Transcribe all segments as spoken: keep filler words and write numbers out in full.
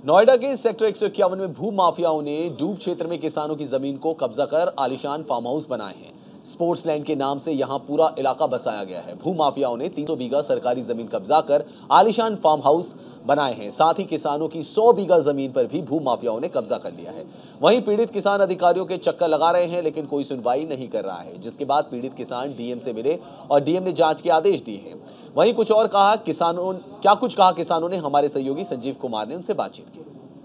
नोएडा के सेक्टर एक सौ इक्यावन में भू माफियाओं ने डूब क्षेत्र में किसानों की जमीन को कब्जा कर आलीशान फार्म हाउस बनाए हैं। स्पोर्ट्स लैंड के नाम से यहां पूरा इलाका बसाया गया है। भू माफियाओं ने तीन सौ बीघा सरकारी जमीन कब्जा कर आलीशान फार्म हाउस बनाए हैं। साथ ही किसानों की सौ बीघा जमीन पर भी भू माफियाओं ने कब्जा कर लिया है। वहीं पीड़ित किसान अधिकारियों के चक्कर लगा रहे हैं, लेकिन कोई सुनवाई नहीं कर रहा है, जिसके बाद पीड़ित किसान डीएम से मिले और डीएम ने जांच के आदेश दिए हैं। वहीं कुछ और कहा किसानों क्या कुछ कहा किसानों ने, हमारे सहयोगी संजीव कुमार ने उनसे बातचीत की।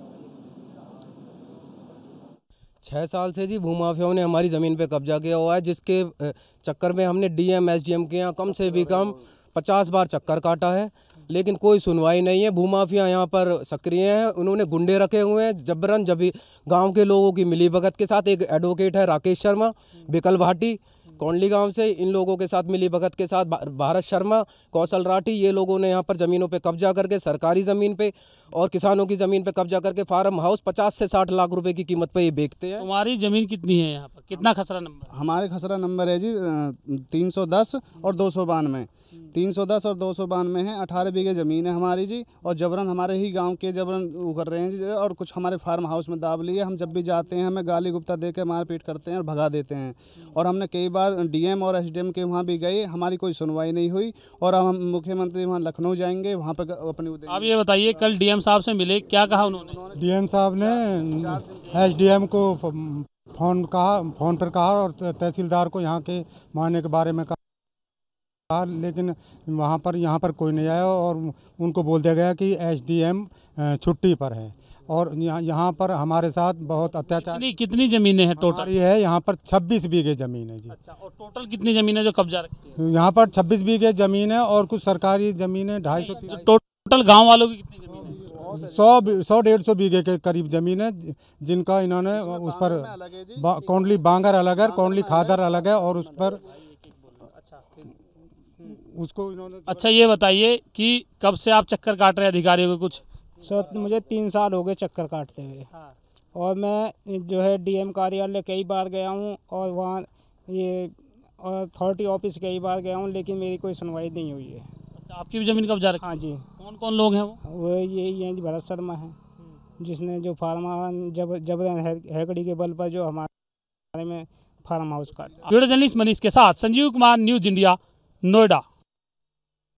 छः साल से जी भूमाफियाओं ने हमारी ज़मीन पे कब्जा किया हुआ है, जिसके चक्कर में हमने डीएम एसडीएम के यहाँ कम से भी कम पचास बार चक्कर काटा है, लेकिन कोई सुनवाई नहीं है। भूमाफिया यहाँ पर सक्रिय हैं। उन्होंने गुंडे रखे हुए हैं जबरन जबी गांव के लोगों की मिलीभगत के साथ। एक एडवोकेट है राकेश शर्मा बिकल भाटी कौंडली गांव से, इन लोगों के साथ मिलीभगत के साथ भारत शर्मा, कौशल राठी, ये लोगों ने यहाँ पर ज़मीनों पे कब्जा करके सरकारी ज़मीन पे और किसानों की ज़मीन पे कब्जा करके फार्म हाउस पचास से साठ लाख रुपए की कीमत पे ये बेचते हैं। तुम्हारी ज़मीन कितनी है यहाँ पर, कितना खसरा नंबर? हमारे खसरा नंबर है जी तीन सौ दस और दो सौ बानवे तीन सौ दस और दो सौ बानवे है। अठारह बीघे ज़मीन है हमारी जी, और जबरन हमारे ही गांव के जबरन वो कर रहे हैं जी, और कुछ हमारे फार्म हाउस में दाब लिए। हम जब भी जाते हैं हमें गाली गुप्ता दे के मारपीट करते हैं और भगा देते हैं। और हमने कई बार डीएम और एसडीएम के वहाँ भी गए, हमारी कोई सुनवाई नहीं हुई। और हम मुख्यमंत्री वहाँ लखनऊ जाएंगे, वहाँ पर अपनी। आप ये बताइए, कल डीएम साहब से मिले, क्या कहा उन्होंने? डीएम साहब ने एसडीएम को फ़ोन कहा फ़ोन पर कहा और तहसीलदार को यहाँ के मानने के बारे में कहा, लेकिन वहाँ पर यहाँ पर कोई नहीं आया और उनको बोल दिया गया कि एसडीएम छुट्टी पर है। और यहाँ यहाँ पर हमारे साथ बहुत अत्याचार। कितनी, कितनी ज़मीनें हैं टोटल? ये है यहाँ पर छब्बीस बीघे ज़मीन है जी। अच्छा, और टोटल कितनी ज़मीन है जो कब्जा रखी है? यहाँ पर छब्बीस बीघे ज़मीन है और कुछ सरकारी ज़मीन है ढाई सौ। तो टोटल गाँव वालों की कितनी ज़मीन है? सौ सौ डेढ़ सौ बीघे के करीब ज़मीन है, जिनका इन्होंने उस पर कौंडली बांगर अलग है, कौंडली खादर अलग है, और उस पर उसको इन्होंने। अच्छा, ये बताइए कि कब से आप चक्कर काट रहे हैं अधिकारियों को? कुछ सर मुझे तीन साल हो गए चक्कर काटते हुए। हाँ। और मैं जो है डीएम कार्यालय कई बार गया हूँ और वहाँ ये अथॉरिटी ऑफिस कई बार गया हूँ, लेकिन मेरी कोई सुनवाई नहीं हुई है। अच्छा, आपकी भी ज़मीन कब्जा रखी? हाँ जी। कौन कौन लोग हैं वो? वो यही हैं जी, भरत शर्मा है, जिसने जो फार्म जब जबरन हैकड़ी के बल पर जो हमारे में फार्म हाउस काटा। वीडियो जर्नलिस्ट मनीष के साथ संजीव कुमार, न्यूज़ इंडिया, नोएडा।